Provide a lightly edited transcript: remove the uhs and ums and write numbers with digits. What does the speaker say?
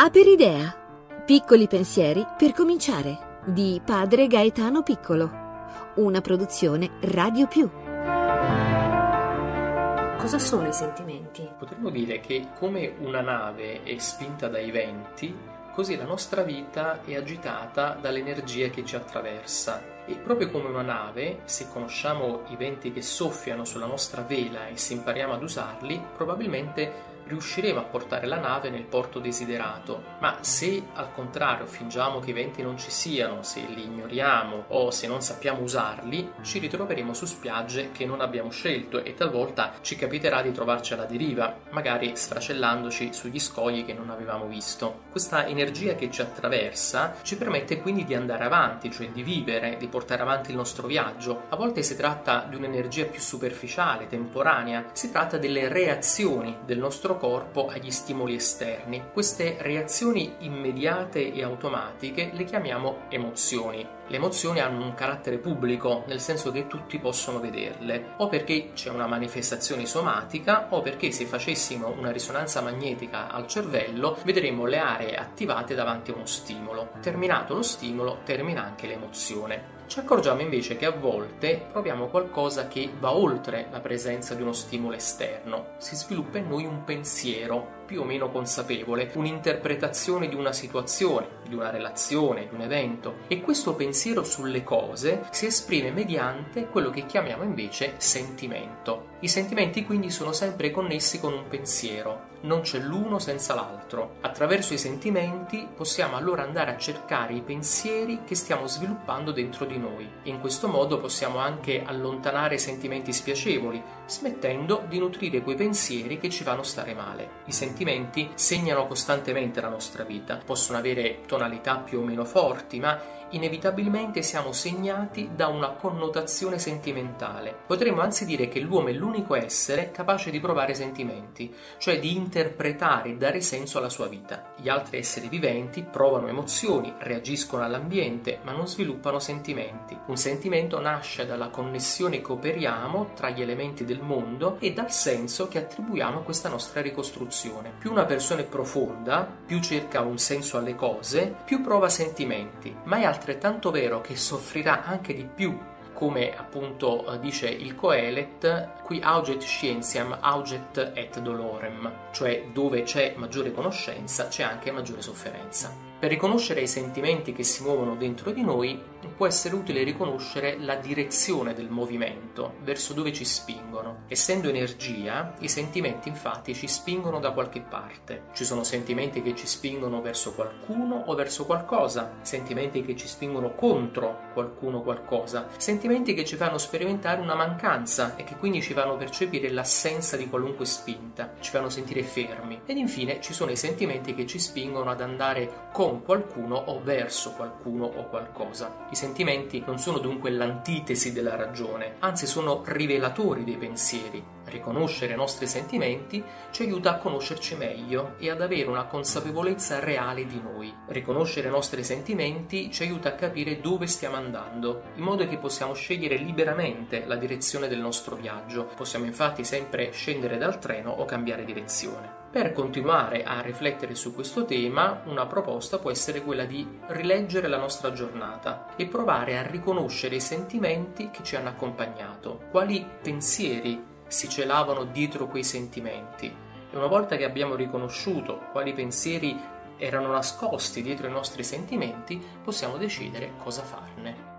Aperidea. Piccoli pensieri per cominciare, di padre Gaetano Piccolo. Una produzione Radio Più. Cosa sono i sentimenti? Potremmo dire che come una nave è spinta dai venti, così la nostra vita è agitata dall'energia che ci attraversa. E proprio come una nave, se conosciamo i venti che soffiano sulla nostra vela e se impariamo ad usarli, probabilmente riusciremo a portare la nave nel porto desiderato. Ma se al contrario fingiamo che i venti non ci siano, se li ignoriamo o se non sappiamo usarli, ci ritroveremo su spiagge che non abbiamo scelto e talvolta ci capiterà di trovarci alla deriva, magari sfracellandoci sugli scogli che non avevamo visto. Questa energia che ci attraversa ci permette quindi di andare avanti, cioè di vivere, di portare avanti il nostro viaggio. A volte si tratta di un'energia più superficiale, temporanea, si tratta delle reazioni del nostro corpo agli stimoli esterni. Queste reazioni immediate e automatiche le chiamiamo emozioni. Le emozioni hanno un carattere pubblico, nel senso che tutti possono vederle, o perché c'è una manifestazione somatica, o perché se facessimo una risonanza magnetica al cervello vedremo le aree attivate davanti a uno stimolo. Terminato lo stimolo, termina anche l'emozione. Ci accorgiamo invece che a volte proviamo qualcosa che va oltre la presenza di uno stimolo esterno. Si sviluppa in noi un pensiero più o meno consapevole, un'interpretazione di una situazione, di una relazione, di un evento, e questo pensiero sulle cose si esprime mediante quello che chiamiamo invece sentimento. I sentimenti quindi sono sempre connessi con un pensiero, non c'è l'uno senza l'altro. Attraverso i sentimenti possiamo allora andare a cercare i pensieri che stiamo sviluppando dentro di noi. In questo modo possiamo anche allontanare sentimenti spiacevoli, smettendo di nutrire quei pensieri che ci fanno stare male. I sentimenti segnano costantemente la nostra vita, possono avere tonalità più o meno forti, ma inevitabilmente siamo segnati da una connotazione sentimentale. Potremmo anzi dire che l'uomo è l'unico essere capace di provare sentimenti, cioè di interpretare e dare senso alla sua vita. Gli altri esseri viventi provano emozioni, reagiscono all'ambiente, ma non sviluppano sentimenti. Un sentimento nasce dalla connessione che operiamo tra gli elementi del mondo e dal senso che attribuiamo a questa nostra ricostruzione. Più una persona è profonda, più cerca un senso alle cose, più prova sentimenti, ma è altrettanto vero che soffrirà anche di più, come appunto dice il Coelet, qui auget scientiam auget et dolorem, cioè dove c'è maggiore conoscenza c'è anche maggiore sofferenza. Per riconoscere i sentimenti che si muovono dentro di noi può essere utile riconoscere la direzione del movimento, verso dove ci spingono. Essendo energia, i sentimenti infatti ci spingono da qualche parte. Ci sono sentimenti che ci spingono verso qualcuno o verso qualcosa, sentimenti che ci spingono contro qualcuno o qualcosa, sentimenti che ci fanno sperimentare una mancanza e che quindi ci fanno percepire l'assenza di qualunque spinta, ci fanno sentire fermi. Ed infine ci sono i sentimenti che ci spingono ad andare con qualcuno o verso qualcuno o qualcosa. I sentimenti non sono dunque l'antitesi della ragione, anzi sono rivelatori dei pensieri. Riconoscere i nostri sentimenti ci aiuta a conoscerci meglio e ad avere una consapevolezza reale di noi. Riconoscere i nostri sentimenti ci aiuta a capire dove stiamo andando, in modo che possiamo scegliere liberamente la direzione del nostro viaggio. Possiamo infatti sempre scendere dal treno o cambiare direzione. Per continuare a riflettere su questo tema, una proposta può essere quella di rileggere la nostra giornata e provare a riconoscere i sentimenti che ci hanno accompagnato, quali pensieri si celavano dietro quei sentimenti. E una volta che abbiamo riconosciuto quali pensieri erano nascosti dietro i nostri sentimenti, possiamo decidere cosa farne.